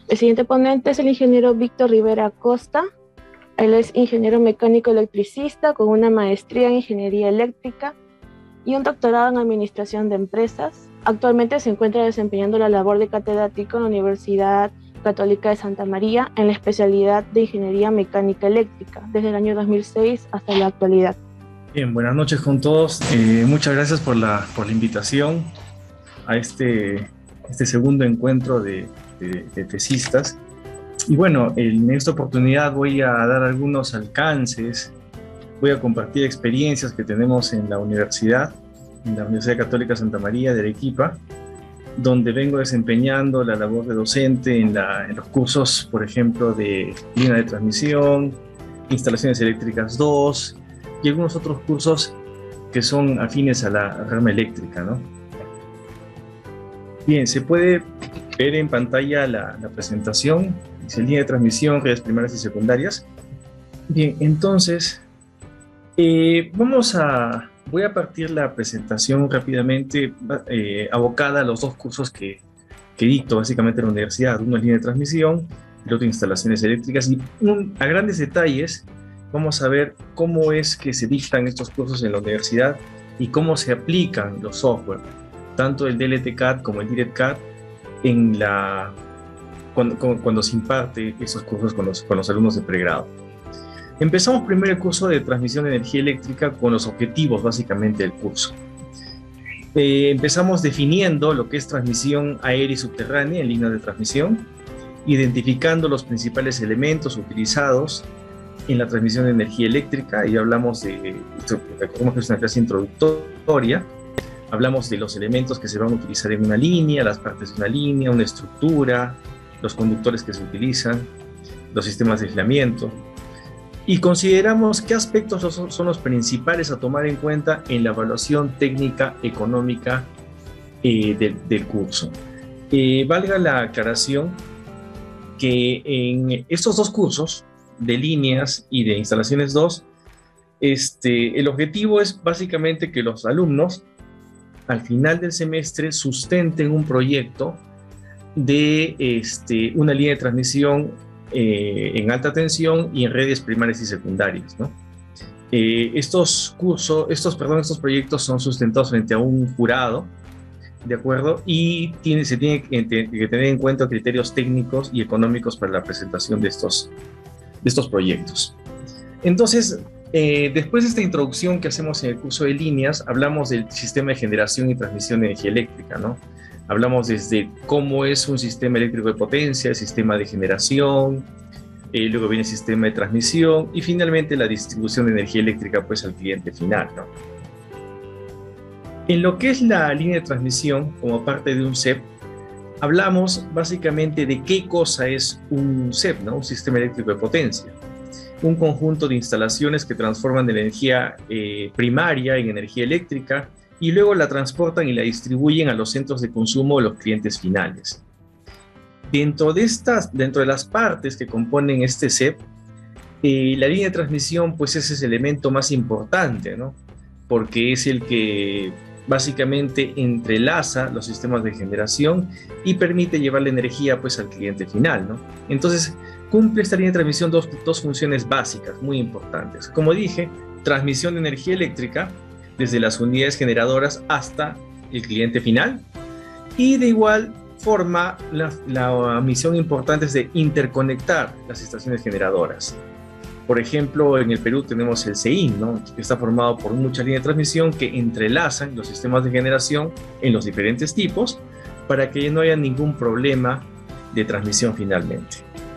El siguiente ponente es el ingeniero Víctor Rivera Acosta. Él es ingeniero mecánico electricista con una maestría en ingeniería eléctrica y un doctorado en administración de empresas. Actualmente se encuentra desempeñando la labor de catedrático en la Universidad Católica de Santa María en la especialidad de ingeniería mecánica eléctrica desde el año 2006 hasta la actualidad. Bien, buenas noches con todos. Muchas gracias por la invitación a este segundo encuentro de tesistas. Y bueno, en esta oportunidad voy a dar algunos alcances, voy a compartir experiencias que tenemos en la Universidad Católica Santa María de Arequipa, donde vengo desempeñando la labor de docente en los cursos, por ejemplo, de línea de transmisión, instalaciones eléctricas 2 y algunos otros cursos que son afines a la rama eléctrica, ¿no? Bien, se puede ver en pantalla la presentación, dice línea de transmisión, redes primarias y secundarias. Bien, entonces, voy a partir la presentación rápidamente, abocada a los dos cursos que dicto básicamente en la universidad. Uno es línea de transmisión, el otro instalaciones eléctricas. Y a grandes detalles vamos a ver cómo es que se dictan estos cursos en la universidad y cómo se aplican los software, tanto el DLT-CAD como el DirectCAD, cuando se imparte esos cursos con los alumnos de pregrado. Empezamos primero el curso de transmisión de energía eléctrica con los objetivos básicamente del curso. Empezamos definiendo lo que es transmisión aérea y subterránea en líneas de transmisión, identificando los principales elementos utilizados en la transmisión de energía eléctrica, y hablamos recordemos que es una clase introductoria. Hablamos de los elementos que se van a utilizar en una línea, las partes de una línea, una estructura, los conductores que se utilizan, los sistemas de aislamiento. Y consideramos qué aspectos son los principales a tomar en cuenta en la evaluación técnica económica del curso. Valga la aclaración que en estos dos cursos, de líneas y de instalaciones 2, el objetivo es básicamente que los alumnos al final del semestre sustenten un proyecto de una línea de transmisión en alta tensión y en redes primarias y secundarias, ¿no? Estos proyectos son sustentados frente a un jurado, ¿de acuerdo? Y se tiene que tener en cuenta criterios técnicos y económicos para la presentación de estos proyectos. Entonces, después de esta introducción que hacemos en el curso de líneas, hablamos del sistema de generación y transmisión de energía eléctrica, ¿no? Hablamos desde cómo es un sistema eléctrico de potencia, el sistema de generación, luego viene el sistema de transmisión y finalmente la distribución de energía eléctrica pues al cliente final, ¿no? En lo que es la línea de transmisión como parte de un SEP, hablamos básicamente de qué cosa es un SEP, ¿no? Un sistema eléctrico de potencia. Un conjunto de instalaciones que transforman de la energía primaria en energía eléctrica y luego la transportan y la distribuyen a los centros de consumo de los clientes finales. Dentro de las partes que componen este SEP, la línea de transmisión pues es ese elemento más importante, ¿no? Porque es el que básicamente entrelaza los sistemas de generación y permite llevar la energía pues al cliente final, ¿no? Entonces cumple esta línea de transmisión dos funciones básicas muy importantes. Como dije, transmisión de energía eléctrica desde las unidades generadoras hasta el cliente final, y de igual forma la misión importante es de interconectar las estaciones generadoras. Por ejemplo, en el Perú tenemos el CEIN, ¿no? Que está formado por muchas líneas de transmisión que entrelazan los sistemas de generación en los diferentes tipos para que no haya ningún problema de transmisión finalmente.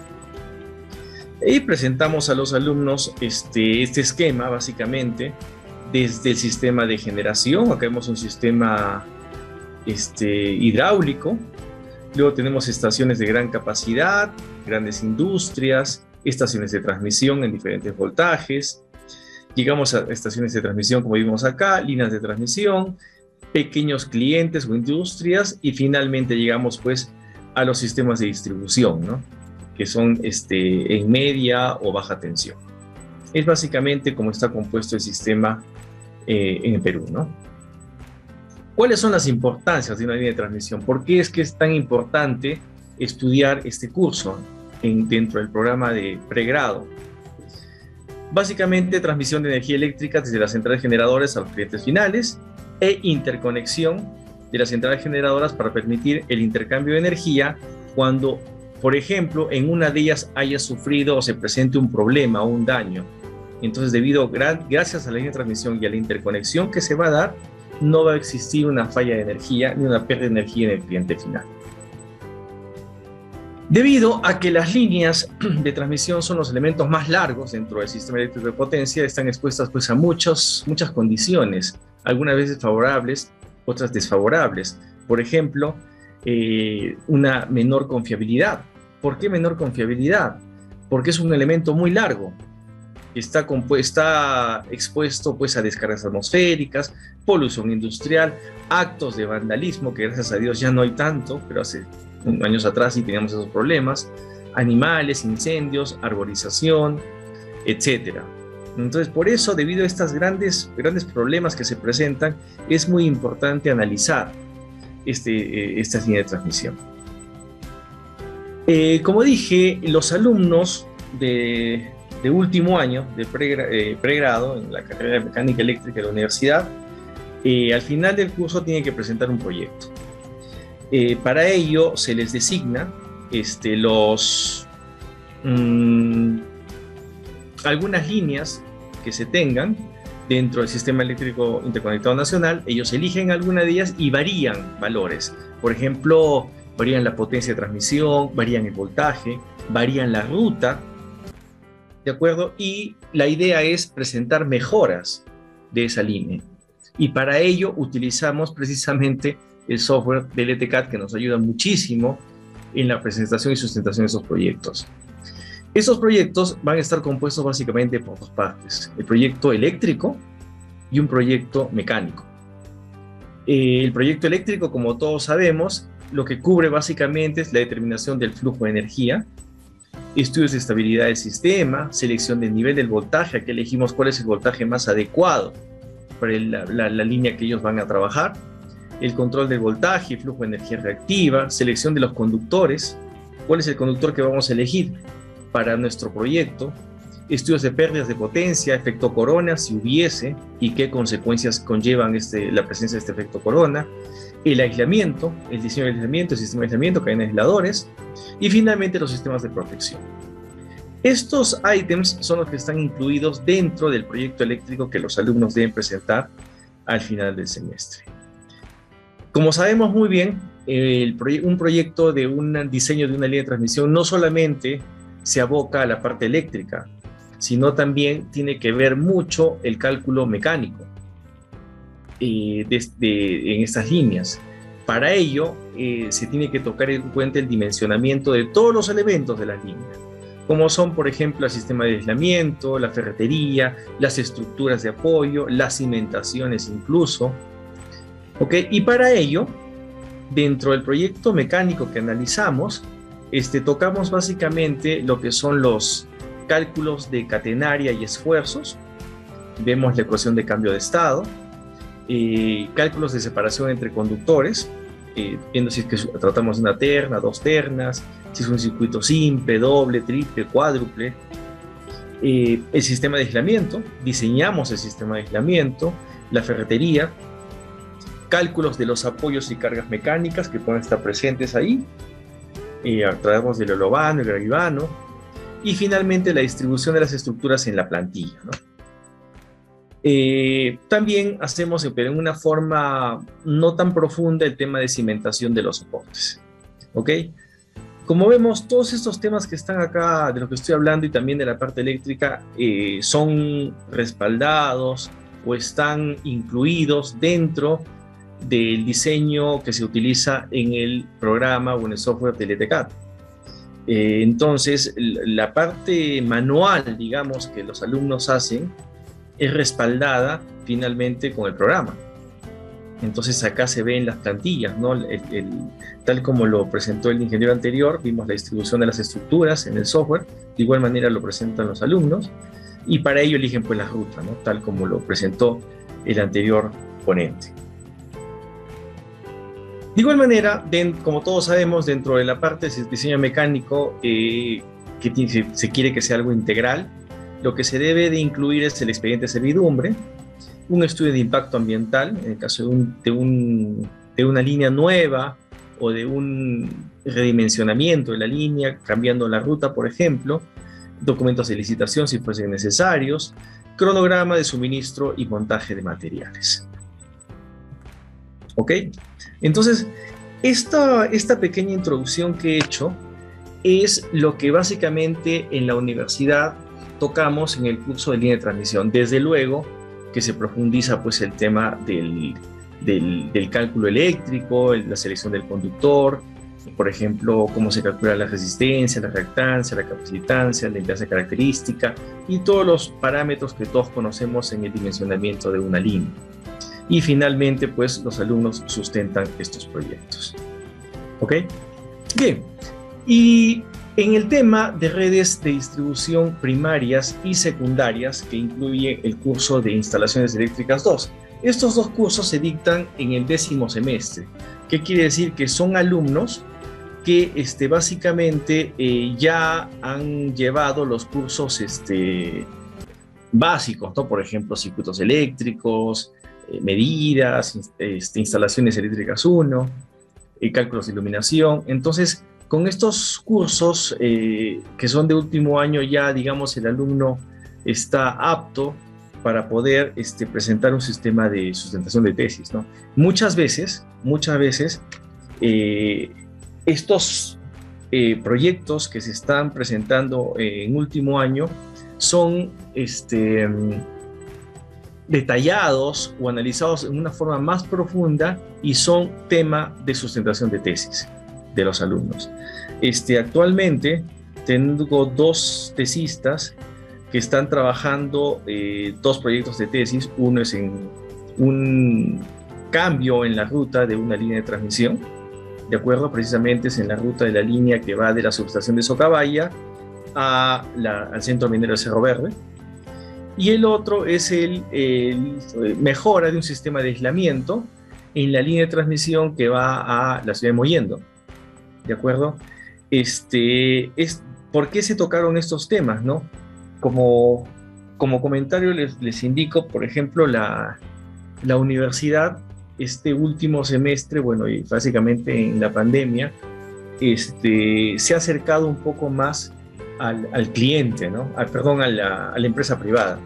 Y presentamos a los alumnos este esquema básicamente desde el sistema de generación. Acá vemos un sistema hidráulico. Luego tenemos estaciones de gran capacidad, grandes industrias, estaciones de transmisión en diferentes voltajes. Llegamos a estaciones de transmisión, como vimos acá, líneas de transmisión, pequeños clientes o industrias, y finalmente llegamos pues a los sistemas de distribución, ¿no? Que son en media o baja tensión. Es básicamente como está compuesto el sistema en el Perú, ¿no? ¿Cuáles son las importancias de una línea de transmisión? ¿Por qué es que es tan importante estudiar este curso dentro del programa de pregrado. Básicamente, transmisión de energía eléctrica desde las centrales generadoras a los clientes finales e interconexión de las centrales generadoras para permitir el intercambio de energía cuando, por ejemplo, en una de ellas haya sufrido o se presente un problema o un daño. Entonces, gracias a la línea de transmisión y a la interconexión que se va a dar, no va a existir una falla de energía ni una pérdida de energía en el cliente final. Debido a que las líneas de transmisión son los elementos más largos dentro del sistema eléctrico de potencia, están expuestas pues, a muchas condiciones, algunas veces favorables, otras desfavorables. Por ejemplo, una menor confiabilidad. ¿Por qué menor confiabilidad? Porque es un elemento muy largo. Está expuesto pues, a descargas atmosféricas, polución industrial, actos de vandalismo, que gracias a Dios ya no hay tanto, pero hace años atrás sí teníamos esos problemas, animales, incendios, arborización, etc. Entonces, por eso, debido a estos grandes problemas que se presentan, es muy importante analizar esta línea de transmisión. Como dije, los alumnos de último año de pregrado en la carrera de mecánica eléctrica de la universidad, al final del curso tienen que presentar un proyecto. Para ello se les designa algunas líneas que se tengan dentro del sistema eléctrico interconectado nacional. Ellos eligen alguna de ellas y varían valores. Por ejemplo, varían la potencia de transmisión, varían el voltaje, varían la ruta, ¿de acuerdo? Y la idea es presentar mejoras de esa línea. Y para ello utilizamos precisamente el software del ETCAD, que nos ayuda muchísimo en la presentación y sustentación de esos proyectos. Estos proyectos van a estar compuestos básicamente por dos partes: el proyecto eléctrico y un proyecto mecánico. El proyecto eléctrico, como todos sabemos, lo que cubre básicamente es la determinación del flujo de energía, estudios de estabilidad del sistema, selección del nivel del voltaje. Aquí elegimos cuál es el voltaje más adecuado para la línea que ellos van a trabajar, el control del voltaje y flujo de energía reactiva, selección de los conductores, cuál es el conductor que vamos a elegir para nuestro proyecto, estudios de pérdidas de potencia, efecto corona, si hubiese, y qué consecuencias conllevan la presencia de este efecto corona, el aislamiento, el diseño del aislamiento, el sistema de aislamiento, cadenas de aisladores, y finalmente los sistemas de protección. Estos ítems son los que están incluidos dentro del proyecto eléctrico que los alumnos deben presentar al final del semestre. Como sabemos muy bien, un proyecto de un diseño de una línea de transmisión no solamente se aboca a la parte eléctrica, sino también tiene que ver mucho el cálculo mecánico en estas líneas. Para ello, se tiene que tocar en cuenta el dimensionamiento de todos los elementos de las líneas, como son, por ejemplo, el sistema de aislamiento, la ferretería, las estructuras de apoyo, las cimentaciones incluso. ¿Okay? Y para ello, dentro del proyecto mecánico que analizamos, tocamos básicamente lo que son los cálculos de catenaria y esfuerzos. Vemos la ecuación de cambio de estado, cálculos de separación entre conductores, viendo si es que tratamos de una terna, dos ternas, si es un circuito simple, doble, triple, cuádruple. El sistema de aislamiento, diseñamos el sistema de aislamiento, la ferretería, cálculos de los apoyos y cargas mecánicas que pueden estar presentes ahí, tratamos del olobano, el gravibano, y finalmente la distribución de las estructuras en la plantilla, ¿no? También hacemos, pero en una forma no tan profunda, el tema de cimentación de los soportes. ¿Ok? Como vemos, todos estos temas que están acá, de los que estoy hablando, y también de la parte eléctrica, son respaldados o están incluidos dentro del diseño que se utiliza en el programa o en el software del ETCAD. Entonces, la parte manual, digamos, que los alumnos hacen, es respaldada finalmente con el programa. Entonces acá se ven las plantillas, ¿no? Tal como lo presentó el ingeniero anterior, vimos la distribución de las estructuras en el software, de igual manera lo presentan los alumnos, y para ello eligen pues la ruta, ¿no? Tal como lo presentó el anterior ponente. De igual manera, como todos sabemos, dentro de la parte de diseño mecánico, se quiere que sea algo integral, lo que se debe de incluir es el expediente de servidumbre, un estudio de impacto ambiental, en el caso de una línea nueva o de un redimensionamiento de la línea, cambiando la ruta, por ejemplo, documentos de licitación si fuesen necesarios, cronograma de suministro y montaje de materiales. ¿Ok? Entonces, esta pequeña introducción que he hecho es lo que básicamente en la universidad tocamos en el curso de línea de transmisión. Desde luego que se profundiza pues el tema del cálculo eléctrico, la selección del conductor, por ejemplo, cómo se calcula la resistencia, la reactancia, la capacitancia, la impedancia característica y todos los parámetros que todos conocemos en el dimensionamiento de una línea. Y finalmente, pues, los alumnos sustentan estos proyectos. ¿Ok? Bien. Y en el tema de redes de distribución primarias y secundarias, que incluye el curso de Instalaciones Eléctricas 2, estos dos cursos se dictan en el 10º semestre. ¿Qué quiere decir? Que son alumnos que básicamente ya han llevado los cursos básicos, ¿no? Por ejemplo, circuitos eléctricos, medidas, instalaciones eléctricas 1, cálculos de iluminación. Entonces, con estos cursos que son de último año, ya, digamos, el alumno está apto para poder presentar un sistema de sustentación de tesis, ¿no? Muchas veces, estos proyectos que se están presentando en último año son detallados o analizados en una forma más profunda y son tema de sustentación de tesis de los alumnos. Actualmente tengo 2 tesistas que están trabajando 2 proyectos de tesis. Uno es en un cambio en la ruta de una línea de transmisión, de acuerdo, precisamente es en la ruta de la línea que va de la subestación de Socabaya al centro minero de Cerro Verde. Y el otro es mejora de un sistema de aislamiento en la línea de transmisión que va a la ciudad de Mollendo. ¿De acuerdo? ¿Por qué se tocaron estos temas, no? Como comentario les indico, por ejemplo, la universidad, este último semestre, bueno, y básicamente en la pandemia, se ha acercado un poco más al cliente, ¿no? Perdón, a la empresa privada.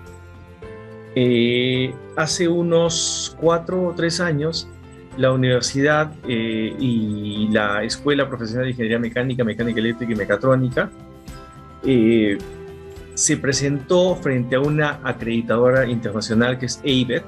Hace unos 4 o 3 años, la universidad y la Escuela Profesional de Ingeniería Mecánica, Mecánica Eléctrica y Mecatrónica se presentó frente a una acreditadora internacional que es ABET,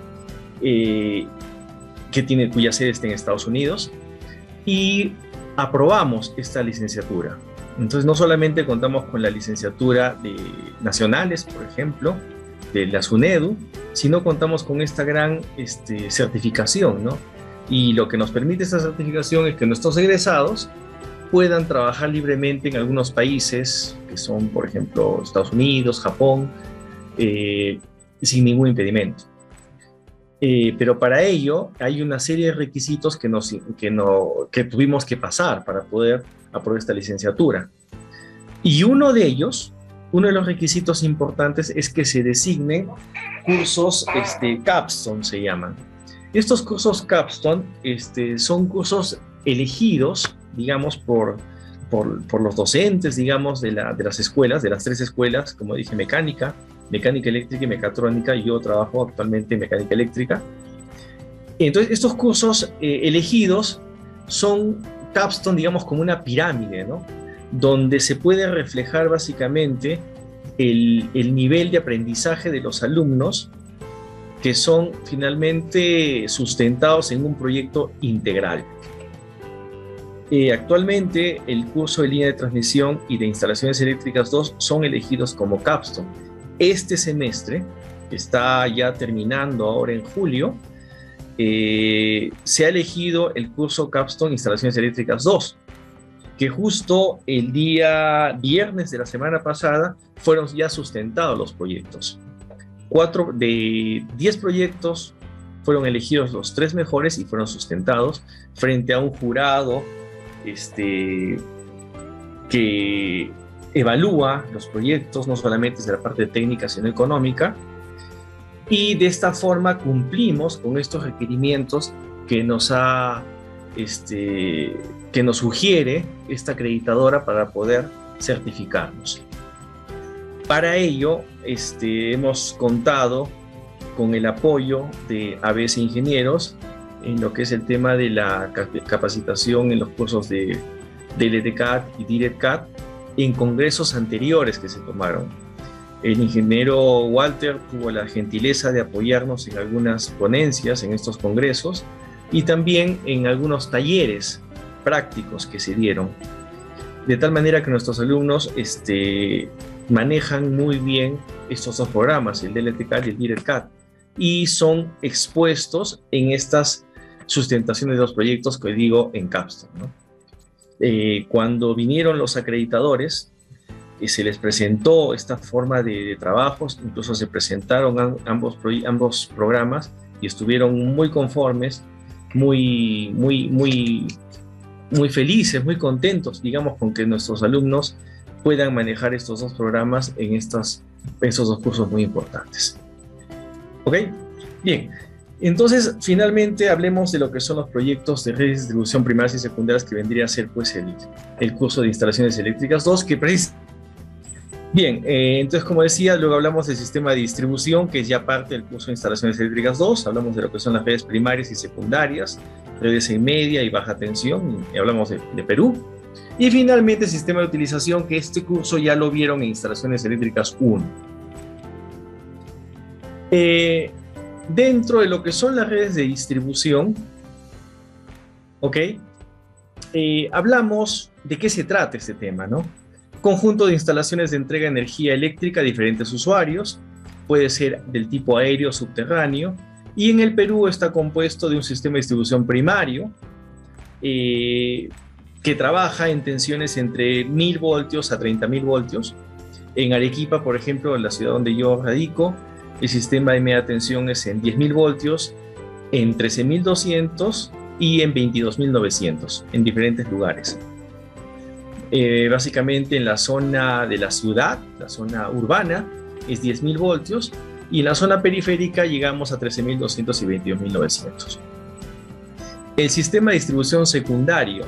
cuya sede está en Estados Unidos, y aprobamos esta licenciatura. Entonces, no solamente contamos con la licenciatura de nacionales, por ejemplo, de la SUNEDU, sino contamos con esta gran certificación, ¿no? Y lo que nos permite esta certificación es que nuestros egresados puedan trabajar libremente en algunos países, que son, por ejemplo, Estados Unidos, Japón, sin ningún impedimento. Pero para ello hay una serie de requisitos que tuvimos que pasar para poder aprobar esta licenciatura. Y uno de los requisitos importantes es que se designen cursos capstone, se llaman. Estos cursos capstone son cursos elegidos, digamos, por los docentes, digamos, de las escuelas, de las 3 escuelas, como dije, mecánica eléctrica y mecatrónica. Yo trabajo actualmente en mecánica eléctrica. Entonces, estos cursos elegidos son capstone, digamos, como una pirámide, ¿no? Donde se puede reflejar básicamente el nivel de aprendizaje de los alumnos, que son finalmente sustentados en un proyecto integral. Actualmente, el curso de línea de transmisión y de instalaciones eléctricas 2 son elegidos como capstone. Este semestre, que está ya terminando ahora en julio, se ha elegido el curso capstone Instalaciones Eléctricas 2, que justo el día viernes de la semana pasada fueron ya sustentados los proyectos. 10 proyectos fueron elegidos los 3 mejores y fueron sustentados frente a un jurado que evalúa los proyectos, no solamente desde la parte técnica, sino económica, y de esta forma cumplimos con estos requerimientos que nos sugiere esta acreditadora para poder certificarnos. Para ello, hemos contado con el apoyo de ABS Ingenieros en lo que es el tema de la capacitación en los cursos de LTCAD y DirectCAD en congresos anteriores que se tomaron. El ingeniero Walter tuvo la gentileza de apoyarnos en algunas ponencias en estos congresos y también en algunos talleres prácticos que se dieron, de tal manera que nuestros alumnos manejan muy bien estos 2 programas, el LTCAD y el DirectCAD, y son expuestos en estas sustentaciones de los proyectos que digo en Capstone, ¿no? Cuando vinieron los acreditadores, se les presentó esta forma de trabajos, incluso se presentaron ambos programas y estuvieron muy conformes, muy felices, muy contentos, digamos, con que nuestros alumnos puedan manejar estos 2 programas en esos 2 cursos muy importantes. ¿Ok? Bien. Entonces, finalmente, hablemos de lo que son los proyectos de redes de distribución primarias y secundarias, que vendría a ser pues el curso de instalaciones eléctricas 2, que Bien, entonces, como decía, luego hablamos del sistema de distribución, que es ya parte del curso de instalaciones eléctricas 2, hablamos de lo que son las redes primarias y secundarias, redes en media y baja tensión, y hablamos de Perú. Y finalmente, el sistema de utilización, que este curso ya lo vieron en instalaciones eléctricas 1. Dentro de lo que son las redes de distribución, ¿ok? Hablamos de qué se trata este tema, ¿no? Conjunto de instalaciones de entrega de energía eléctrica a diferentes usuarios, puede ser del tipo aéreo o subterráneo, y en el Perú está compuesto de un sistema de distribución primario que trabaja en tensiones entre 1000 voltios a 30.000 voltios. En Arequipa, por ejemplo, en la ciudad donde yo radico, el sistema de media tensión es en 10.000 voltios, en 13.200 y en 22.900, en diferentes lugares. Básicamente en la zona de la ciudad, la zona urbana, es 10.000 voltios, y en la zona periférica llegamos a 13.200 y 22.900. El sistema de distribución secundario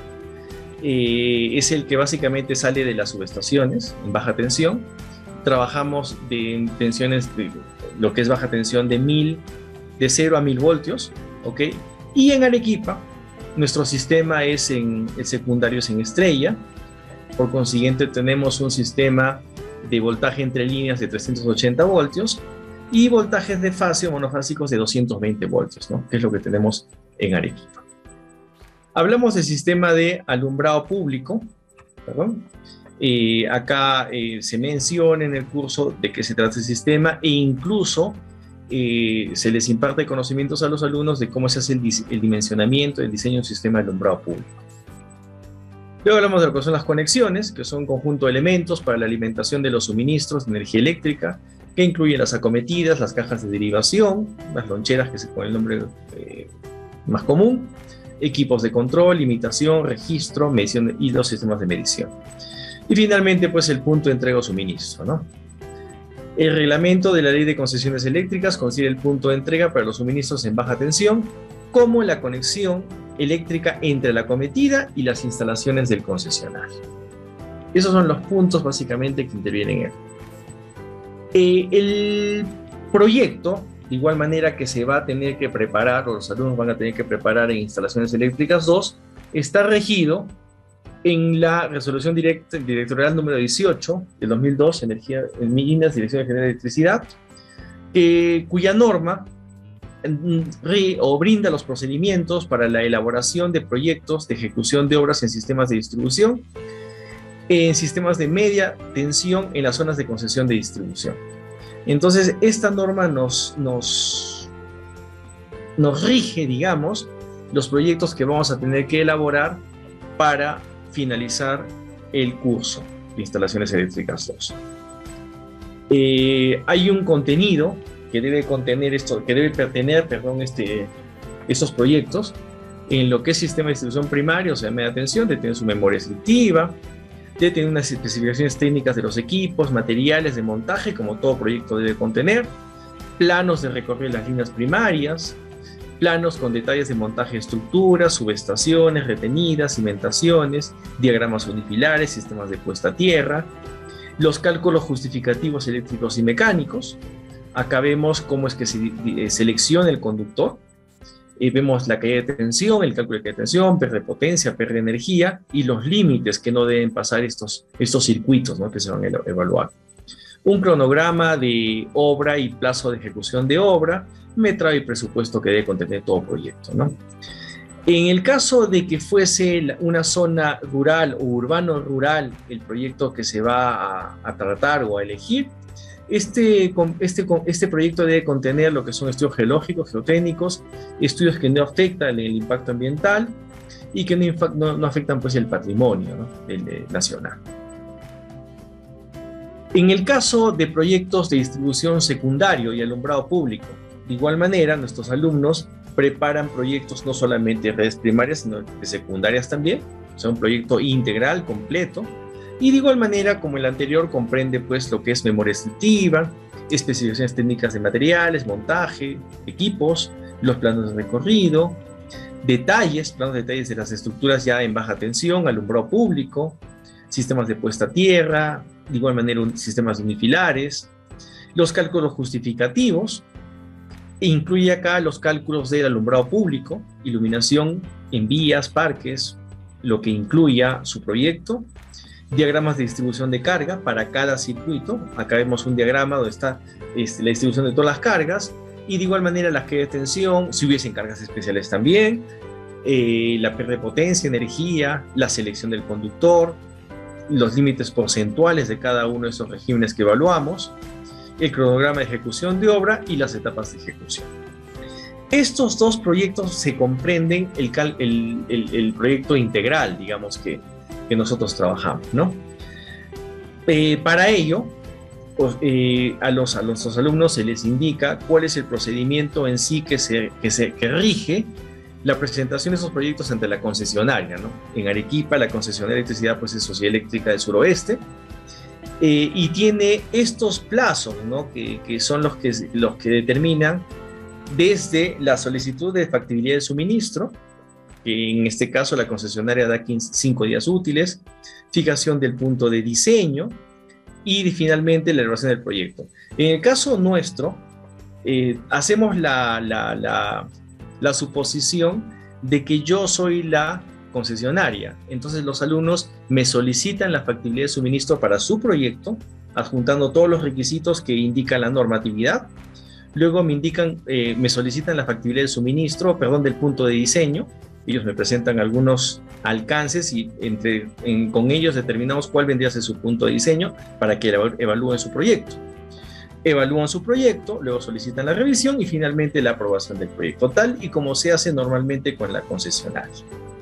es el que básicamente sale de las subestaciones en baja tensión. Trabajamos en tensiones de lo que es baja tensión de 0 a 1000 voltios, ¿ok? Y en Arequipa, nuestro sistema el secundario es en estrella. Por consiguiente, tenemos un sistema de voltaje entre líneas de 380 voltios y voltajes de fase o monofásicos de 220 voltios, ¿no? Que es lo que tenemos en Arequipa. Hablamos del sistema de alumbrado público, perdón. Acá se menciona en el curso de qué se trata el sistema, e incluso se les imparte conocimientos a los alumnos de cómo se hace el dimensionamiento, el diseño de un sistema de alumbrado público. Luego hablamos de lo que son las conexiones, que son un conjunto de elementos para la alimentación de los suministros de energía eléctrica, que incluyen las acometidas, las cajas de derivación, las loncheras, que es con el nombre más común, equipos de control, limitación, registro, medición y los sistemas de medición. Y finalmente, pues el punto de entrega o suministro, ¿no? El reglamento de la Ley de Concesiones Eléctricas considera el punto de entrega para los suministros en baja tensión como la conexión eléctrica entre la acometida y las instalaciones del concesionario. Esos son los puntos básicamente que intervienen en él. El proyecto, de igual manera que se va a tener que preparar, o los alumnos van a tener que preparar en Instalaciones Eléctricas 2, está regido en la resolución directorial número 18 del 2002, en líneas de Dirección General de Electricidad, cuya norma brinda los procedimientos para la elaboración de proyectos de ejecución de obras en sistemas de distribución, en sistemas de media tensión en las zonas de concesión de distribución. Entonces, esta norma nos rige, digamos, los proyectos que vamos a tener que elaborar para finalizar el curso de Instalaciones Eléctricas 2. Hay un contenido que debe contener esto, que debe tener, perdón, estos proyectos en lo que es sistema de distribución primario, o sea, media tensión, debe tener su memoria selectiva, debe tener unas especificaciones técnicas de los equipos, materiales de montaje, como todo proyecto debe contener, planos de recorrido de las líneas primarias, planos con detalles de montaje de estructuras, subestaciones, retenidas, cimentaciones, diagramas unifilares, sistemas de puesta a tierra, los cálculos justificativos eléctricos y mecánicos. Acá vemos cómo es que se selecciona el conductor. Vemos la caída de tensión, el cálculo de caída de tensión, pérdida de potencia, pérdida de energía y los límites que no deben pasar estos circuitos, ¿no?, que se van a evaluar. Un cronograma de obra y plazo de ejecución de obra, metraje y presupuesto que debe contener todo proyecto, ¿no? En el caso de que fuese una zona rural o urbano-rural el proyecto que se va a tratar o a elegir, este proyecto debe contener lo que son estudios geológicos, geotécnicos, estudios que no afectan el impacto ambiental y que no afectan pues el patrimonio, ¿no?, nacional. En el caso de proyectos de distribución secundario y alumbrado público, de igual manera nuestros alumnos preparan proyectos no solamente de redes primarias, sino de secundarias también, o sea, un proyecto integral, completo. Y de igual manera, como el anterior, comprende pues lo que es memoria selectiva, especificaciones técnicas de materiales, montaje, equipos, los planos de recorrido, planos de detalles de las estructuras ya en baja tensión, alumbrado público, sistemas de puesta a tierra, de igual manera sistemas unifilares, los cálculos justificativos, e incluye acá los cálculos del alumbrado público, iluminación en vías, parques, lo que incluya su proyecto, diagramas de distribución de carga para cada circuito. Acá vemos un diagrama donde está la distribución de todas las cargas, y de igual manera las caídas de tensión, si hubiesen cargas especiales también, la pérdida de potencia, energía, la selección del conductor, los límites porcentuales de cada uno de esos regímenes que evaluamos, el cronograma de ejecución de obra y las etapas de ejecución. Estos dos proyectos se comprenden el proyecto integral, digamos, que nosotros trabajamos, ¿no? Para ello, pues, a nuestros alumnos se les indica cuál es el procedimiento en sí que rige la presentación de esos proyectos ante la concesionaria, ¿no? En Arequipa, la concesionaria de electricidad pues, es Sociedad Eléctrica del Suroeste, y tiene estos plazos, ¿no?, que son los que determinan desde la solicitud de factibilidad de suministro, que en este caso la concesionaria da 5 días útiles, fijación del punto de diseño y finalmente la elaboración del proyecto. En el caso nuestro, hacemos la suposición de que yo soy la concesionaria. Entonces los alumnos me solicitan la factibilidad de suministro para su proyecto, adjuntando todos los requisitos que indican la normatividad. Luego me solicitan la factibilidad de suministro, del punto de diseño. Ellos me presentan algunos alcances y con ellos determinamos cuál vendría a ser su punto de diseño para que evalúen su proyecto. Evalúan su proyecto, luego solicitan la revisión y finalmente la aprobación del proyecto, tal y como se hace normalmente con la concesionaria.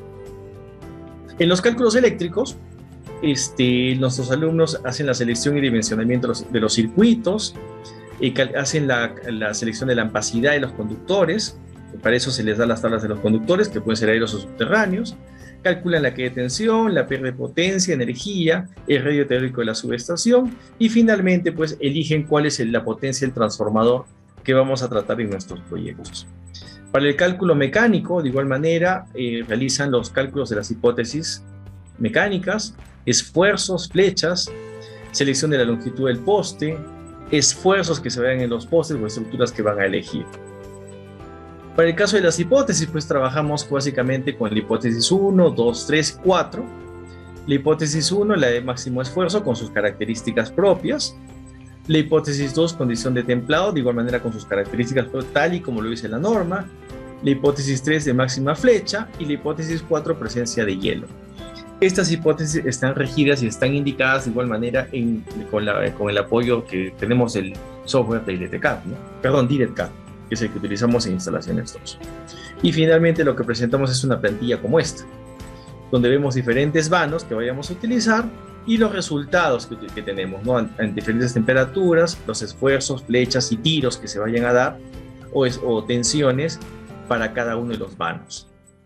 En los cálculos eléctricos, nuestros alumnos hacen la selección y dimensionamiento de los circuitos, hacen la selección de la ampacidad de los conductores. Para eso se les da las tablas de los conductores, que pueden ser aéreos o subterráneos. Calculan la caída de tensión, la pérdida de potencia, energía, el radio teórico de la subestación y finalmente pues eligen cuál es la potencia del transformador que vamos a tratar en nuestros proyectos. Para el cálculo mecánico, de igual manera, realizan los cálculos de las hipótesis mecánicas, esfuerzos, flechas, selección de la longitud del poste, esfuerzos que se vean en los postes o estructuras que van a elegir. Para el caso de las hipótesis, pues trabajamos básicamente con la hipótesis 1, 2, 3, 4. La hipótesis 1, la de máximo esfuerzo, con sus características propias. La hipótesis 2, condición de templado, de igual manera con sus características tal y como lo dice la norma. La hipótesis 3, de máxima flecha. Y la hipótesis 4, presencia de hielo. Estas hipótesis están regidas y están indicadas de igual manera con el apoyo que tenemos del software de DirectCAD, ¿no? DirectCAD, que es el que utilizamos en instalaciones 2. Y finalmente lo que presentamos es una plantilla como esta, donde vemos diferentes vanos que vayamos a utilizar y los resultados que tenemos, ¿no? En diferentes temperaturas, los esfuerzos, flechas y tiros que se vayan a dar o tensiones para cada uno de los vanos.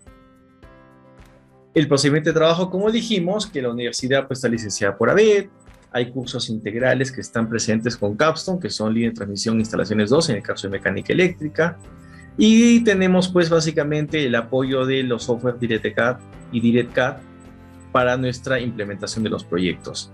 El procedimiento de trabajo, como dijimos, que la universidad pues, está licenciada por ABET, hay cursos integrales que están presentes con Capstone, que son línea de transmisión instalaciones 2, en el caso de mecánica eléctrica, y tenemos pues básicamente el apoyo de los software DirectCAD y DirectCAD para nuestra implementación de los proyectos.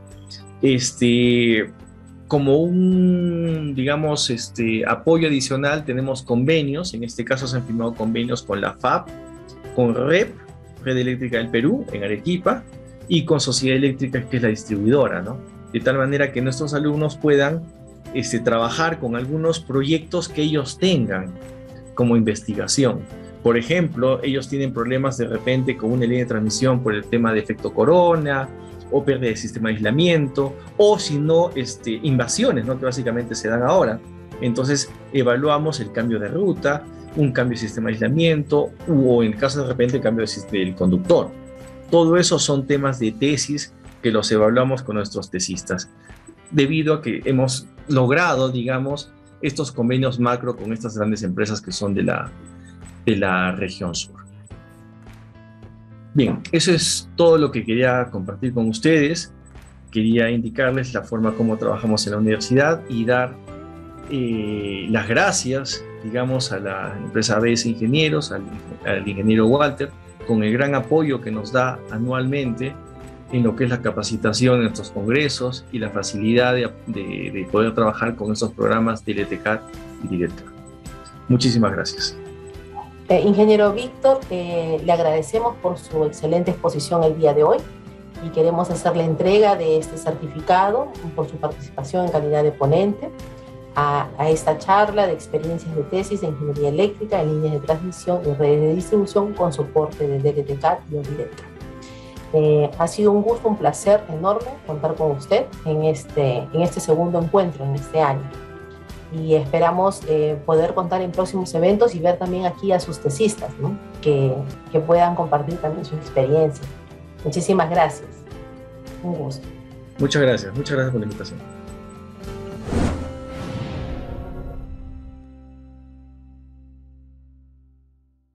Como un, digamos, apoyo adicional tenemos convenios, en este caso se han firmado convenios con la FAB, con REP, Red Eléctrica del Perú, en Arequipa, y con Sociedad Eléctrica, que es la distribuidora, ¿no? De tal manera que nuestros alumnos puedan trabajar con algunos proyectos que ellos tengan como investigación. Por ejemplo, ellos tienen problemas de repente con una línea de transmisión por el tema de efecto corona, o pérdida de sistema de aislamiento, o si no, invasiones, ¿no? Que básicamente se dan ahora. Entonces, evaluamos el cambio de ruta, un cambio de sistema de aislamiento, o en el caso de repente el cambio del conductor. Todo eso son temas de tesis que los evaluamos con nuestros tesistas, debido a que hemos logrado, digamos, estos convenios macro con estas grandes empresas que son de la región sur. Bien, eso es todo lo que quería compartir con ustedes. Quería indicarles la forma como trabajamos en la universidad y dar las gracias, digamos, a la empresa ABS Ingenieros, al ingeniero Walter, con el gran apoyo que nos da anualmente en lo que es la capacitación en nuestros congresos y la facilidad de poder trabajar con estos programas de DirectCAD y DirectCAD. Muchísimas gracias. Ingeniero Víctor, le agradecemos por su excelente exposición el día de hoy y queremos hacerle entrega de este certificado por su participación en calidad de ponente a esta charla de experiencias de tesis de ingeniería eléctrica en líneas de transmisión y redes de distribución con soporte de DirectCAD y DirectCAD. Ha sido un gusto, un placer enorme contar con usted en este segundo encuentro en este año. Y esperamos poder contar en próximos eventos y ver también aquí a sus tesistas, ¿no? que puedan compartir también su experiencia. Muchísimas gracias. Un gusto. Muchas gracias por la invitación.